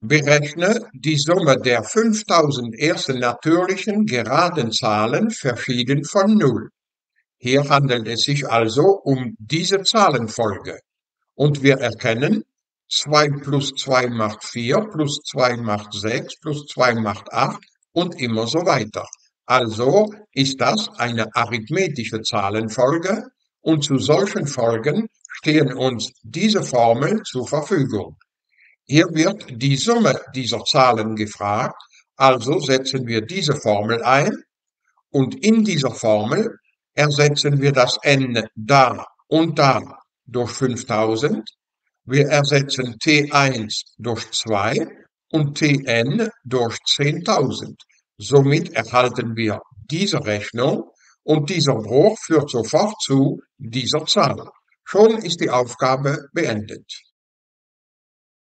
Berechne die Summe der 5000 ersten natürlichen geraden Zahlen verschieden von Null. Hier handelt es sich also um diese Zahlenfolge. Und wir erkennen, 2 plus 2 macht 4, plus 2 macht 6, plus 2 macht 8 und immer so weiter. Also ist das eine arithmetische Zahlenfolge und zu solchen Folgen stehen uns diese Formel zur Verfügung. Hier wird die Summe dieser Zahlen gefragt, also setzen wir diese Formel ein und in dieser Formel ersetzen wir das n da und da durch 5000, wir ersetzen T1 durch 2 und Tn durch 10.000. Somit erhalten wir diese Rechnung und dieser Bruch führt sofort zu dieser Zahl. Schon ist die Aufgabe beendet.